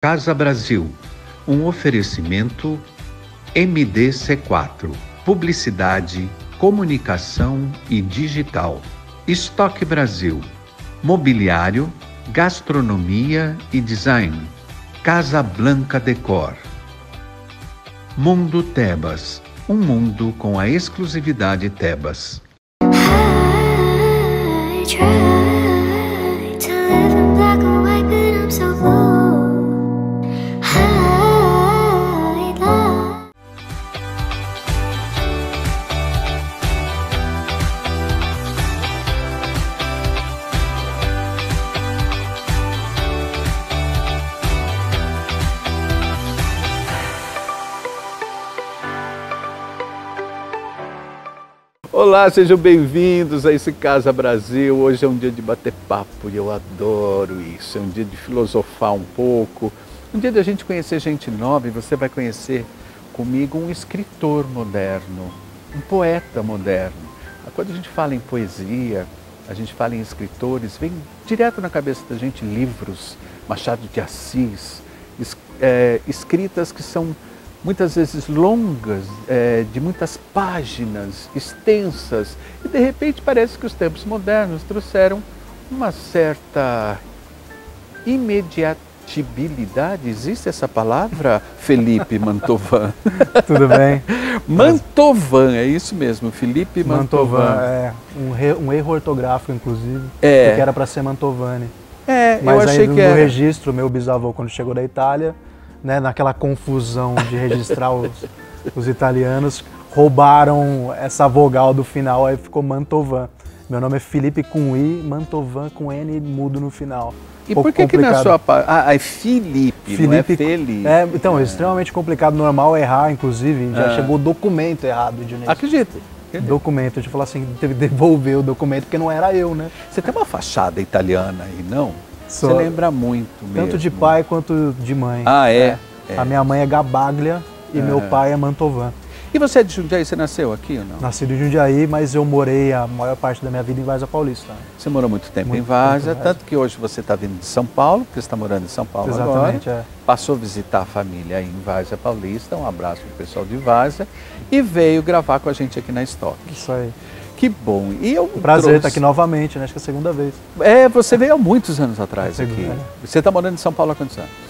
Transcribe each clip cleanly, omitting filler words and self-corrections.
Casa Brasil, um oferecimento MDC4, Publicidade, Comunicação e Digital. Estoque Brasil, Mobiliário, Gastronomia e Design. Casa Blanca Decor. Mundo Tebas, um mundo com a exclusividade Tebas. Olá, sejam bem-vindos a esse Casa Brasil. Hoje é um dia de bater papo e eu adoro isso. É um dia de filosofar um pouco, um dia de a gente conhecer gente nova e você vai conhecer comigo um escritor moderno, um poeta moderno. Quando a gente fala em poesia, a gente fala em escritores, vem direto na cabeça da gente livros, Machado de Assis, escritas que são muitas vezes longas, de muitas páginas, extensas, e de repente parece que os tempos modernos trouxeram uma certa imediatibilidade. Existe essa palavra, Felipe Mantovan? Tudo bem? Mantovan, é isso mesmo, Felipe Mantovan. É, um erro ortográfico, inclusive, porque era para ser Mantovani. Mas eu achei aí, que era. No registro, meu bisavô, quando chegou da Itália, né, naquela confusão de registrar os italianos, roubaram essa vogal do final, aí ficou Mantovan. Meu nome é Felipe com I, Mantovan com N mudo no final. E por que na sua... é Felipe, não é Felipe. Então, é extremamente complicado, normal errar, inclusive, já chegou o documento errado, Dionísio. Acredito. Documento, a gente falou assim, teve que devolver o documento, porque não era eu, né? Você tem uma fachada italiana aí, não? Você lembra muito mesmo. Tanto de pai quanto de mãe. A minha mãe é Gabaglia e meu pai é Mantovan. E você é de Jundiaí? Você nasceu aqui ou não? Nasci em Jundiaí, mas eu morei a maior parte da minha vida em Várzea Paulista. Você morou muito tempo em Várzea, tanto que hoje você está vindo de São Paulo, porque você está morando em São Paulo agora. Exatamente, Passou a visitar a família aí em Várzea Paulista, um abraço para o pessoal de Várzea, e veio gravar com a gente aqui na Estoque. Isso aí. Que bom. E eu prazer estar aqui novamente, né? Acho que é a segunda vez. Você veio há muitos anos atrás aqui. Você está morando em São Paulo há quantos anos?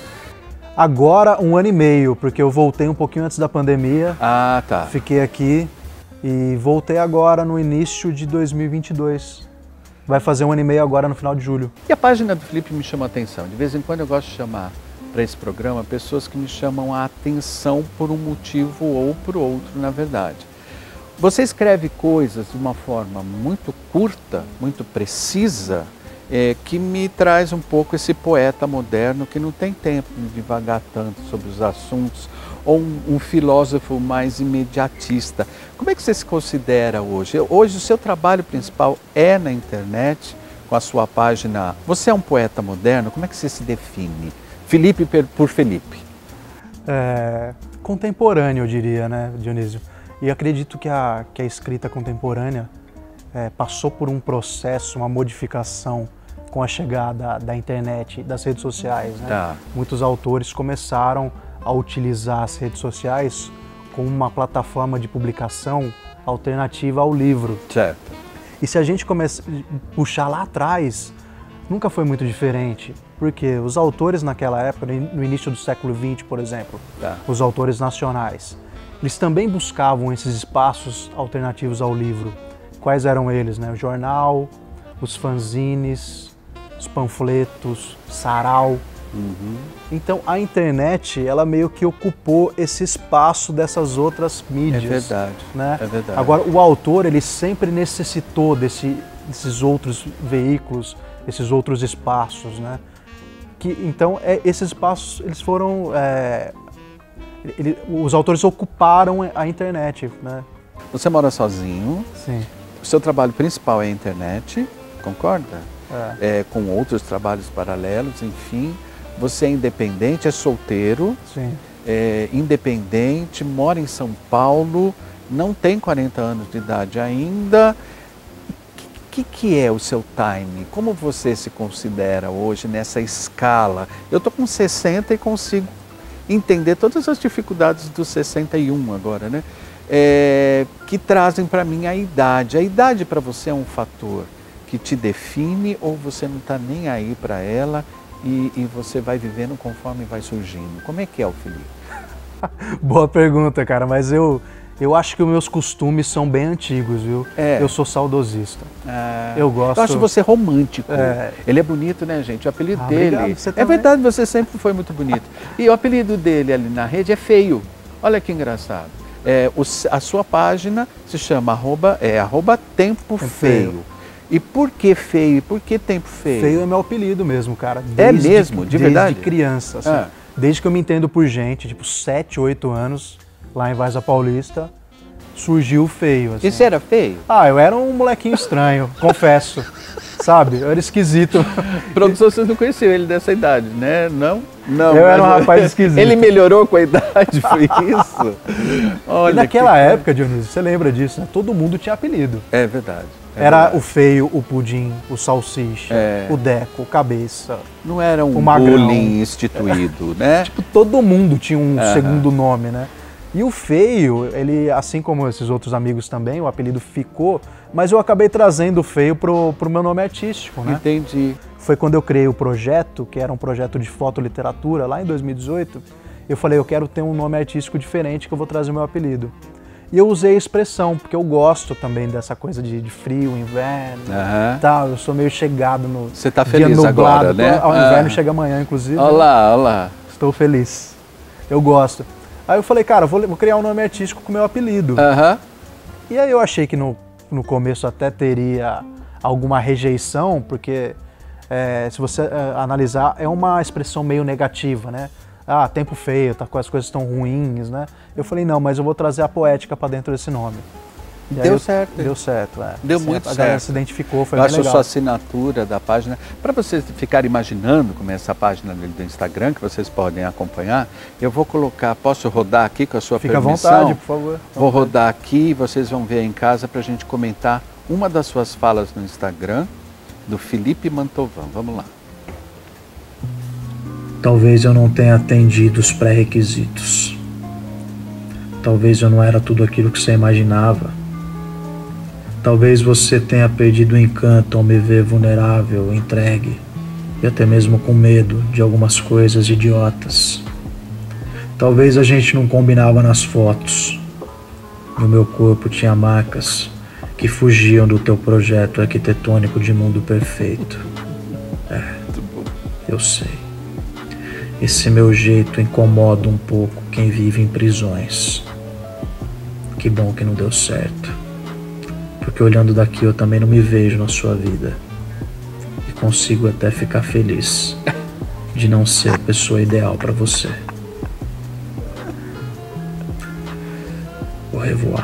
Agora 1 ano e meio, porque eu voltei um pouquinho antes da pandemia. Tá. Fiquei aqui e voltei agora no início de 2022. Vai fazer 1 ano e meio agora no final de julho. E a página do Felipe me chamou a atenção. De vez em quando eu gosto de chamar para esse programa pessoas que me chamam a atenção por um motivo ou por outro, na verdade. Você escreve coisas de uma forma muito curta, muito precisa, que me traz um pouco esse poeta moderno que não tem tempo de divagar tanto sobre os assuntos, ou um filósofo mais imediatista. Como é que você se considera hoje? Hoje o seu trabalho principal é na internet, com a sua página. Você é um poeta moderno? Como é que você se define? Felipe por Felipe. Contemporâneo, eu diria, né, Dionísio? E acredito que a escrita contemporânea passou por um processo, uma modificação com a chegada da internet, das redes sociais. Né? Muitos autores começaram a utilizar as redes sociais como uma plataforma de publicação alternativa ao livro. Certo. E se a gente puxar lá atrás, nunca foi muito diferente. Porque os autores naquela época, no início do século XX, por exemplo, os autores nacionais, eles também buscavam esses espaços alternativos ao livro. Quais eram eles? Né? O jornal, os fanzines, os panfletos, sarau. Então a internet, ela meio que ocupou esse espaço dessas outras mídias. É verdade, né? É verdade. Agora o autor, ele sempre necessitou desses outros veículos, esses outros espaços, né? Então esses espaços, eles foram... os autores ocuparam a internet, né? Você mora sozinho. Sim. O seu trabalho principal é a internet, concorda? Com outros trabalhos paralelos, enfim. Você é independente, é solteiro. Sim. Independente, mora em São Paulo, não tem 40 anos de idade ainda. que é o seu time? Como você se considera hoje nessa escala? Eu estou com 60 e consigo entender todas as dificuldades dos 61 agora, né? Que trazem para mim a idade. A idade para você é um fator que te define ou você não está nem aí para ela e você vai vivendo conforme vai surgindo? Como é que é o Felipe? Boa pergunta, cara, mas eu acho que os meus costumes são bem antigos, viu? Eu sou saudosista. Eu gosto... Eu acho você romântico. Ele é bonito, né, gente? O apelido dele... Obrigado, é verdade, você sempre foi muito bonito. E o apelido dele ali na rede é Feio. Olha que engraçado. A sua página se chama @Tempo Feio. E por que feio? E por que Tempo Feio? Feio é meu apelido mesmo, cara. Mesmo? De verdade? Desde criança, assim. Desde que eu me entendo por gente, tipo 7, 8 anos, lá em Varza Paulista, surgiu o Feio. Assim. E você era feio? Eu era um molequinho estranho, confesso. Sabe? Eu era esquisito. Produção, vocês não conheciam ele dessa idade, né? Não? Não. Eu era um rapaz esquisito. Ele melhorou com a idade, foi isso? Olha, e naquela época, Dionísio, você lembra disso, né? Todo mundo tinha apelido. É verdade. Era o Feio, o Pudim, o Salsicha, o Deco, o Cabeça. Não era um bullying instituído, né? Tipo, todo mundo tinha um segundo nome, né? E o Feio, ele, assim como esses outros amigos também, o apelido ficou, mas eu acabei trazendo o Feio pro meu nome artístico, né? Entendi. Foi quando eu criei o projeto, que era um projeto de fotoliteratura, lá em 2018, eu falei, eu quero ter um nome artístico diferente que eu vou trazer o meu apelido. E eu usei a expressão, porque eu gosto também dessa coisa de frio, inverno e tal. Eu sou meio chegado no Você tá feliz nublado, agora, né? O inverno chega amanhã, inclusive. Olha lá, olha lá. Estou feliz. Eu gosto. Aí eu falei, cara, vou criar um nome artístico com o meu apelido. E aí eu achei que no começo até teria alguma rejeição, porque se você analisar, é uma expressão meio negativa, né? Tempo feio, as coisas estão ruins, né? Eu falei, não, mas eu vou trazer a poética para dentro desse nome. Deu certo. Deu certo, Deu muito certo. A galera se identificou, foi bem legal. Eu acho a sua assinatura da página, para vocês ficarem imaginando como é essa página dele do Instagram, que vocês podem acompanhar, eu vou colocar, posso rodar aqui com a sua permissão? Fica à vontade, por favor. Vou rodar aqui, vocês vão ver aí em casa para a gente comentar uma das suas falas no Instagram, do Felipe Mantovan. Vamos lá. Talvez eu não tenha atendido os pré-requisitos. Talvez eu não era tudo aquilo que você imaginava. Talvez você tenha perdido o encanto ao me ver vulnerável, entregue e até mesmo com medo de algumas coisas idiotas. Talvez a gente não combinava nas fotos. E o meu corpo tinha marcas que fugiam do teu projeto arquitetônico de mundo perfeito. Eu sei. Esse meu jeito incomoda um pouco quem vive em prisões. Que bom que não deu certo. Porque olhando daqui eu também não me vejo na sua vida. E consigo até ficar feliz de não ser a pessoa ideal para você. Au revoir.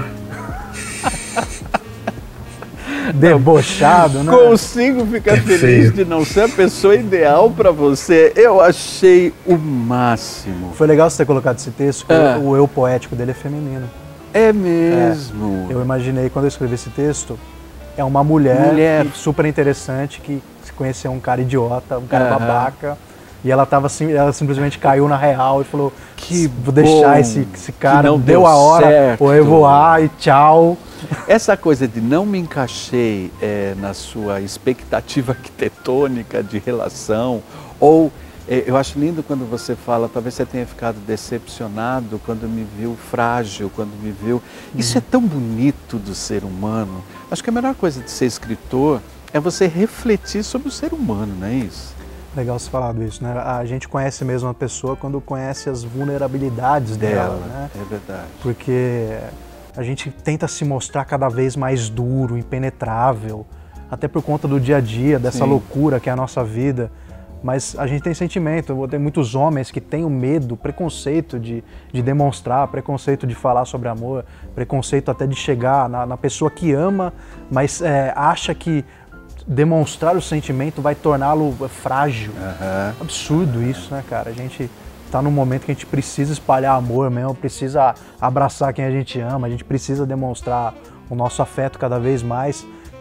Debochado, né? Consigo ficar feliz de não ser a pessoa ideal para você. Eu achei o máximo. Foi legal você ter colocado esse texto, porque o eu poético dele é feminino. É mesmo? Eu imaginei, quando eu escrevi esse texto, é uma mulher super interessante que se conheceu um cara idiota, um cara babaca. E ela simplesmente caiu na real e falou, vou deixar esse cara, não deu a hora, certo. Ou eu voar e tchau. Essa coisa de não me encaixei na sua expectativa arquitetônica de relação, ou eu acho lindo quando você fala, talvez você tenha ficado decepcionado quando me viu frágil, quando me viu... Isso é tão bonito do ser humano. Acho que a melhor coisa de ser escritor é você refletir sobre o ser humano, não é isso? Legal você falar disso, né? A gente conhece mesmo a pessoa quando conhece as vulnerabilidades dela, né? É verdade. Porque a gente tenta se mostrar cada vez mais duro, impenetrável, até por conta do dia a dia, dessa loucura que é a nossa vida. Mas a gente tem sentimento, tem muitos homens que têm o medo, preconceito de demonstrar, preconceito de falar sobre amor, preconceito até de chegar na pessoa que ama, mas acha que demonstrar o sentimento vai torná-lo frágil. Absurdo isso, né, cara? A gente tá num momento que a gente precisa espalhar amor mesmo, precisa abraçar quem a gente ama, a gente precisa demonstrar o nosso afeto cada vez mais,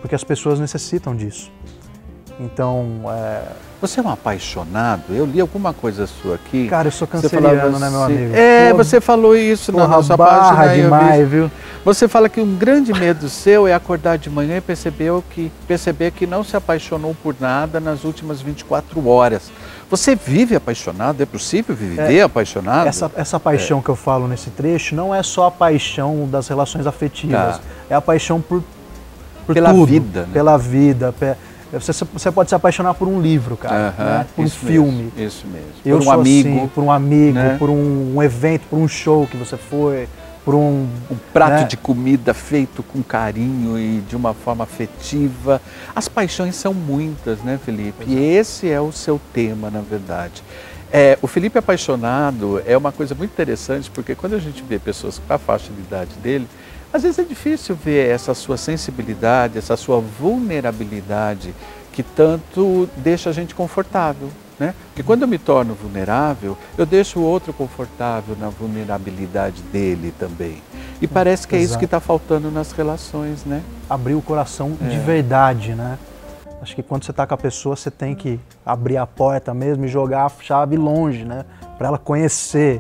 porque as pessoas necessitam disso. Então, Você é um apaixonado? Eu li alguma coisa sua aqui. cara, eu sou canceriano, né, meu amigo? Você falou isso na nossa barra página. demais, viu? Você fala que um grande medo seu é acordar de manhã e perceber que não se apaixonou por nada nas últimas 24 horas. Você vive apaixonado? É possível viver apaixonado? Essa paixão que eu falo nesse trecho não é só a paixão das relações afetivas. É a paixão pela tudo, vida. Né? Pela vida. Você pode se apaixonar por um livro, cara, né? Por um filme. Isso mesmo. Eu por um amigo. Assim, por um amigo, né? por um evento, por um show que você foi, por um prato de comida feito com carinho e de uma forma afetiva. As paixões são muitas, né, Felipe? E esse é o seu tema, na verdade. O Felipe apaixonado é uma coisa muito interessante, porque quando a gente vê pessoas com a faixa de idade dele, às vezes é difícil ver essa sua sensibilidade, essa sua vulnerabilidade, que tanto deixa a gente confortável, né? Porque quando eu me torno vulnerável, eu deixo o outro confortável na vulnerabilidade dele também. E parece que é isso que está faltando nas relações, né? Abrir o coração de verdade, né? Acho que quando você está com a pessoa, você tem que abrir a porta mesmo e jogar a chave longe, né? Para ela conhecer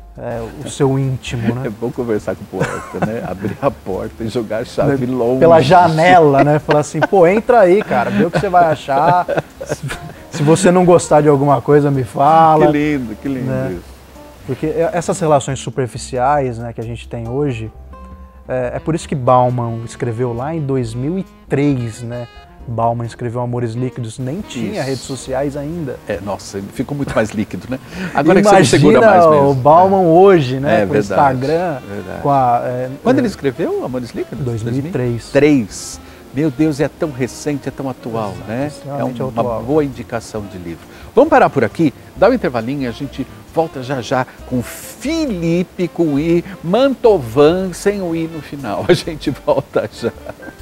o seu íntimo, né? É bom conversar com o poeta, né? Abrir a porta e jogar a chave longe. Pela janela, né? Falar assim, pô, entra aí, cara, vê o que você vai achar. Se você não gostar de alguma coisa, me fala. Que lindo né? Isso. Porque essas relações superficiais, né, que a gente tem hoje, é por isso que Bauman escreveu lá em 2003, né? Bauman escreveu Amores Líquidos, nem tinha redes sociais ainda. Nossa, ficou muito mais líquido, né? Agora imagina que você não segura mais mesmo. O Bauman hoje, né? Com o verdade, Instagram. Verdade. Quando ele escreveu Amores Líquidos? 2003. Meu Deus, é tão recente, é tão atual, né? É uma atual. boa indicação de livro. Vamos parar por aqui, dá um intervalinho e a gente volta já com Felipe, com I, Mantovan, sem o I no final. A gente volta já.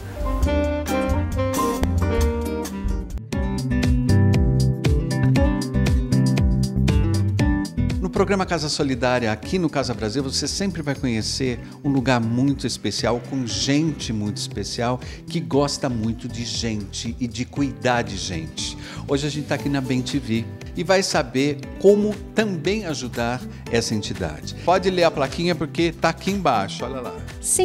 No programa Casa Solidária, aqui no Casa Brasil, você sempre vai conhecer um lugar muito especial, com gente muito especial, que gosta muito de gente e de cuidar de gente. Hoje a gente está aqui na BemTV e vai saber como também ajudar essa entidade. Pode ler a plaquinha porque está aqui embaixo, olha lá.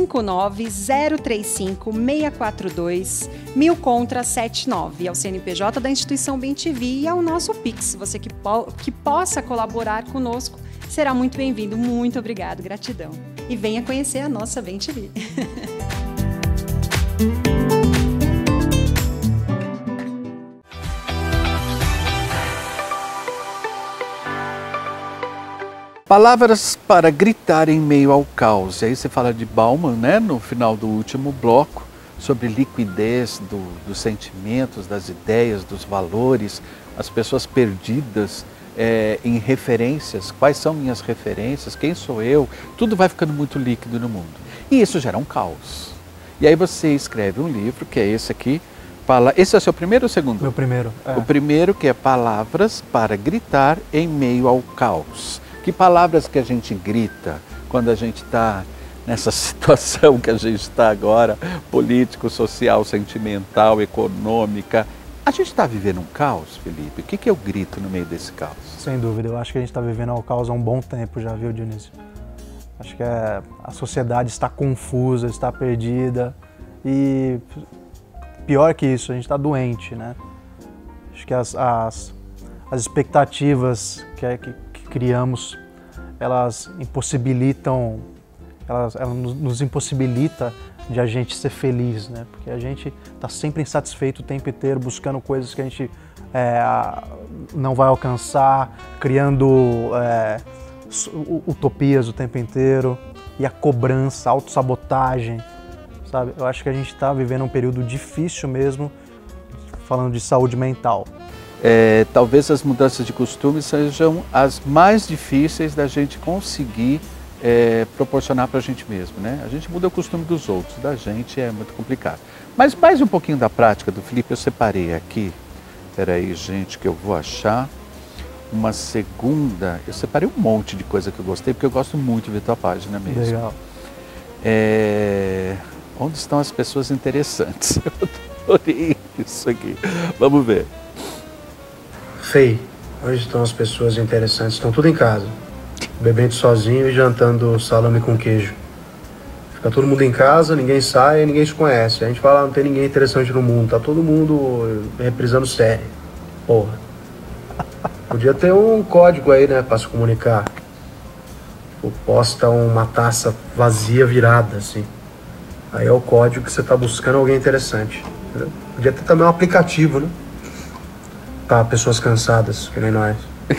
59035-642, 1000 contra 79, ao CNPJ da instituição BemTV e ao nosso Pix. Você que possa colaborar conosco, será muito bem-vindo. Muito obrigado, gratidão. E venha conhecer a nossa BemTV. Palavras para gritar em meio ao caos. E aí você fala de Bauman, né, no final do último bloco, sobre liquidez dos sentimentos, das ideias, dos valores, as pessoas perdidas em referências. Quais são minhas referências? Quem sou eu? Tudo vai ficando muito líquido no mundo. E isso gera um caos. E aí você escreve um livro, que é esse aqui. Esse é o seu primeiro ou segundo? Meu primeiro. O primeiro, que é Palavras para gritar em meio ao caos. Que palavras que a gente grita quando a gente está nessa situação que a gente está agora, político, social, sentimental, econômica. A gente está vivendo um caos, Felipe? O que eu grito no meio desse caos? Sem dúvida, eu acho que a gente está vivendo um caos há um bom tempo já, viu, Dionísio? Acho que a sociedade está confusa, está perdida e pior que isso, a gente está doente, né? Acho que as expectativas que criamos, elas nos impossibilita de a gente ser feliz, né? Porque a gente está sempre insatisfeito o tempo inteiro, buscando coisas que a gente não vai alcançar, criando utopias o tempo inteiro, e a cobrança, a autossabotagem, sabe? Eu acho que a gente está vivendo um período difícil mesmo, falando de saúde mental. Talvez as mudanças de costume sejam as mais difíceis da gente conseguir proporcionar para a gente mesmo, né? A gente muda o costume dos outros, da gente é muito complicado. Mas mais um pouquinho da prática do Felipe, eu separei aqui, peraí gente, que eu vou achar uma segunda, eu separei um monte de coisa que eu gostei, porque eu gosto muito de ver tua página mesmo. Legal. Onde estão as pessoas interessantes? adorei isso aqui. Vamos ver. Fei, onde estão as pessoas interessantes? Estão tudo em casa, bebendo sozinho e jantando salame com queijo. Fica todo mundo em casa, ninguém sai, ninguém se conhece. A gente fala, não tem ninguém interessante no mundo, tá todo mundo reprisando série. Porra. Podia ter um código aí, né, pra se comunicar. Tipo, posta uma taça vazia virada, assim. Aí é o código que você tá buscando alguém interessante. Entendeu? Podia ter também um aplicativo, né? Pra pessoas cansadas, que nem nós.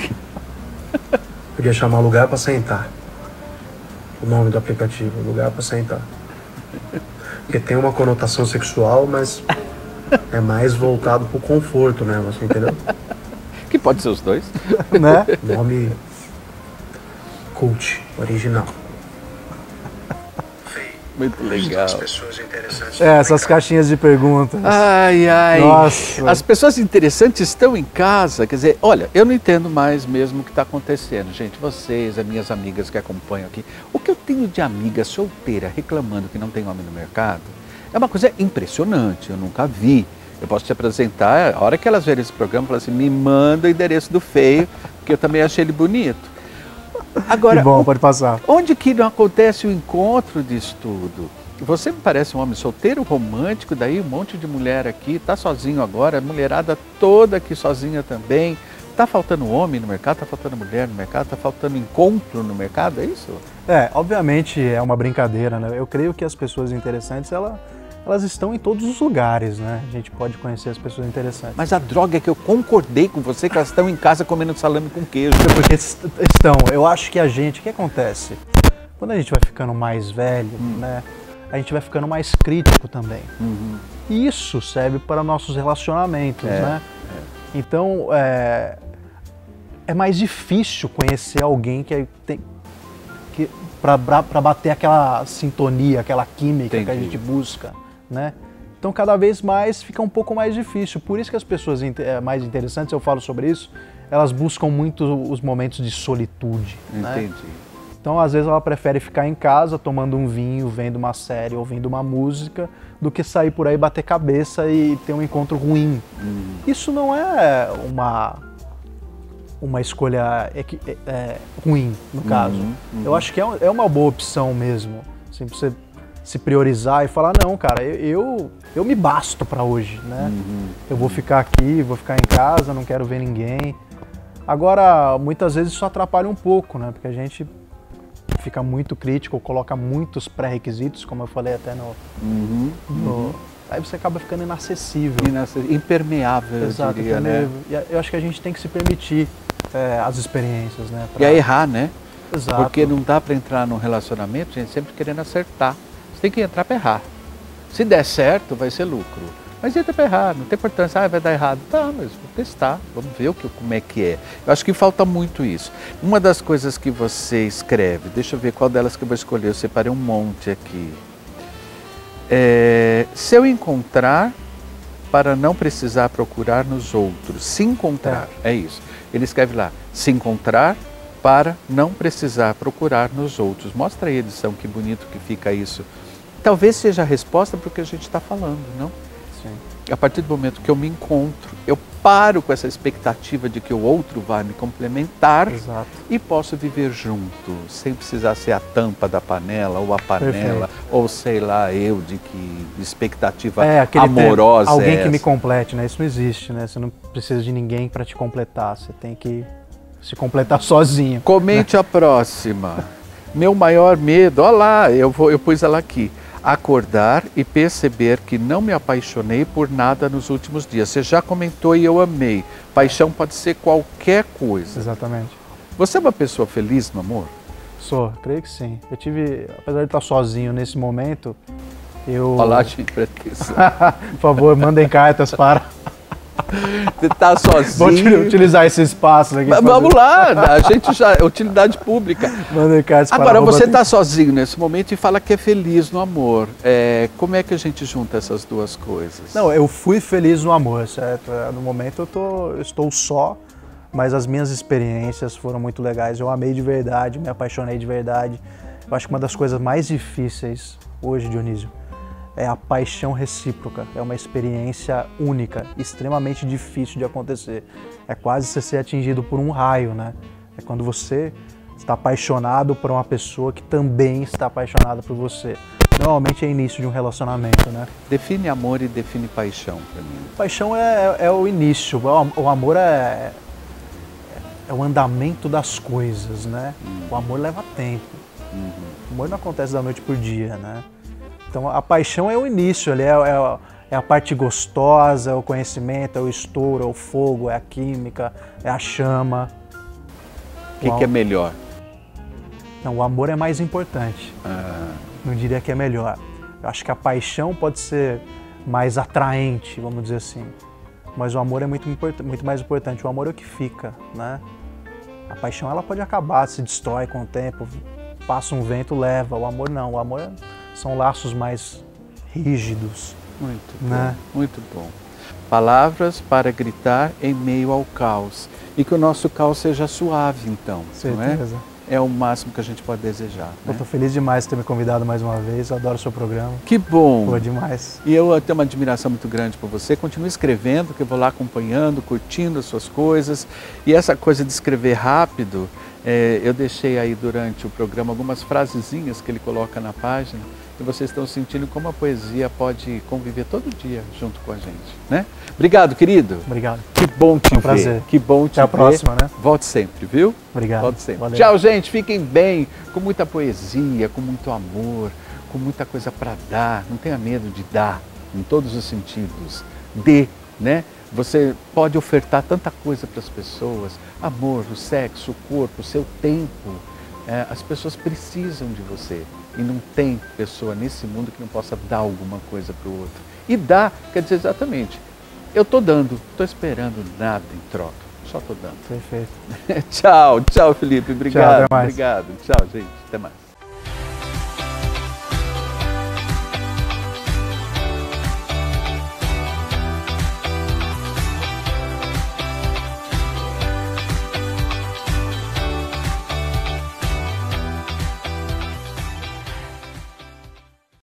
Podia chamar Lugar pra Sentar. O nome do aplicativo, Lugar pra Sentar. Porque tem uma conotação sexual, mas é mais voltado pro conforto, né? Você entendeu? Que pode ser os dois. Né? Nome cult, original. Muito legal. Essas caixinhas de perguntas. Ai, ai. Nossa. As pessoas interessantes estão em casa. Quer dizer, olha, eu não entendo mais mesmo o que está acontecendo. Gente, vocês, as minhas amigas que acompanham aqui, o que eu tenho de amiga solteira reclamando que não tem homem no mercado é uma coisa impressionante. Eu nunca vi. Eu posso te apresentar, a hora que elas verem esse programa, falar assim, me manda o endereço do feio, porque eu também achei ele bonito. Agora, que bom, pode passar. Onde que não acontece o encontro disso tudo? Você me parece um homem solteiro, romântico, daí um monte de mulher aqui, tá sozinho agora, a mulherada toda aqui sozinha também. Tá faltando homem no mercado, tá faltando mulher no mercado, tá faltando encontro no mercado, é isso? Obviamente é uma brincadeira, né? Eu creio que as pessoas interessantes, elas estão em todos os lugares, né? A gente pode conhecer as pessoas interessantes. Mas a droga é que eu concordei com você que elas estão em casa comendo salame com queijo. Porque estão. Eu acho que o que acontece? Quando a gente vai ficando mais velho, né? A gente vai ficando mais crítico também. Uhum. E isso serve para nossos relacionamentos, né? Então, é mais difícil conhecer alguém que tem... para bater aquela sintonia, aquela química que a gente busca, né? Então cada vez mais fica um pouco mais difícil. Por isso que as pessoas mais interessantes, eu falo sobre isso, elas buscam muito os momentos de solitude. Entendi. Né? Então às vezes ela prefere ficar em casa tomando um vinho, vendo uma série, ouvindo uma música, do que sair por aí, bater cabeça e ter um encontro ruim. Isso não é uma escolha ruim, no caso. Eu acho que é uma boa opção mesmo. Assim, pra você se priorizar e falar, não, cara, eu me basto para hoje, né? Eu vou ficar aqui, vou ficar em casa, não quero ver ninguém. Agora, muitas vezes isso atrapalha um pouco, né? Porque a gente fica muito crítico, coloca muitos pré-requisitos, como eu falei até Aí você acaba ficando inacessível. Impermeável, exato, eu diria, né? E eu acho que a gente tem que se permitir as experiências, né? E a errar, né? Exato. Porque não dá para entrar num relacionamento, gente, sempre querendo acertar. Você tem que entrar para errar. Se der certo, vai ser lucro. Mas entra para errar, não tem importância, vai dar errado. Tá, mas vou testar, vamos ver como é que é. Eu acho que falta muito isso. Uma das coisas que você escreve, deixa eu ver qual delas que eu vou escolher, eu separei um monte aqui. Se eu encontrar, para não precisar procurar nos outros. Se encontrar, é isso. Ele escreve lá, se encontrar para não precisar procurar nos outros. Mostra aí a edição, que bonito que fica isso. Talvez seja a resposta para o que a gente está falando, não? Sim. A partir do momento que eu me encontro, eu paro com essa expectativa de que o outro vai me complementar. Exato. E posso viver junto, sem precisar ser a tampa da panela, ou a panela, ou sei lá, eu, de que expectativa amorosa alguém que me complete, né? Isso não existe, né? Você não precisa de ninguém para te completar, você tem que se completar sozinho. Comente a próxima. Meu maior medo, olha lá, eu pus ela aqui. Acordar e perceber que não me apaixonei por nada nos últimos dias. Você já comentou e eu amei. Paixão pode ser qualquer coisa. Exatamente. Você é uma pessoa feliz no amor? Sou, creio que sim. Eu tive, apesar de estar sozinho nesse momento, eu... Olha lá, gente, pretensão. Por favor, mandem cartas para... Você está sozinho. Vou utilizar esse espaço aqui. Vamos lá, a gente já é utilidade pública. Mandem cartas para... Agora, você está sozinho nesse momento e fala que é feliz no amor. Como é que a gente junta essas duas coisas? Não, eu fui feliz no amor, certo? No momento eu estou só, mas as minhas experiências foram muito legais. Eu amei de verdade, me apaixonei de verdade. Eu acho que uma das coisas mais difíceis hoje, Dionísio, é a paixão recíproca. É uma experiência única, extremamente difícil de acontecer. É quase você ser atingido por um raio, né? É quando você está apaixonado por uma pessoa que também está apaixonada por você. Normalmente é início de um relacionamento, né? Define amor e define paixão para mim. Paixão é o início, o amor é o andamento das coisas, né? O amor leva tempo. O amor não acontece da noite por dia, né? Então a paixão é o início, é a parte gostosa, é o conhecimento, é o estouro, é o fogo, é a química, é a chama. O que é melhor? Não, o amor é mais importante. Não diria que é melhor. Eu acho que a paixão pode ser mais atraente, vamos dizer assim. Mas o amor é muito mais importante. O amor é o que fica, né? A paixão ela pode acabar, se destrói com o tempo, passa um vento, leva. O amor não. O amor são laços mais rígidos. Muito né? bom, muito bom. Palavras para gritar em meio ao caos. E que o nosso caos seja suave, então. Certeza. Não é? É o máximo que a gente pode desejar. Eu estou feliz demais de ter me convidado mais uma vez, eu adoro o seu programa. Que bom! Foi demais. E eu tenho uma admiração muito grande por você. Continue escrevendo, que eu vou lá acompanhando, curtindo as suas coisas. E essa coisa de escrever rápido, eu deixei aí durante o programa algumas frasezinhas que ele coloca na página. E vocês estão sentindo como a poesia pode conviver todo dia junto com a gente, né? Obrigado, querido. Obrigado. Que bom te ver. Prazer. Que bom te ver. Até a próxima, né? Volte sempre, viu? Obrigado. Volte sempre. Valeu. Tchau, gente. Fiquem bem, com muita poesia, com muito amor, com muita coisa para dar. Não tenha medo de dar, em todos os sentidos. Dê, né? Você pode ofertar tanta coisa para as pessoas. Amor, o sexo, o corpo, o seu tempo. As pessoas precisam de você. E não tem pessoa nesse mundo que não possa dar alguma coisa para o outro. E dar quer dizer exatamente, eu estou dando, estou esperando nada em troca, só estou dando. Perfeito. Tchau, tchau, Felipe. Obrigado. Tchau, até mais. Obrigado. Tchau, gente. Até mais.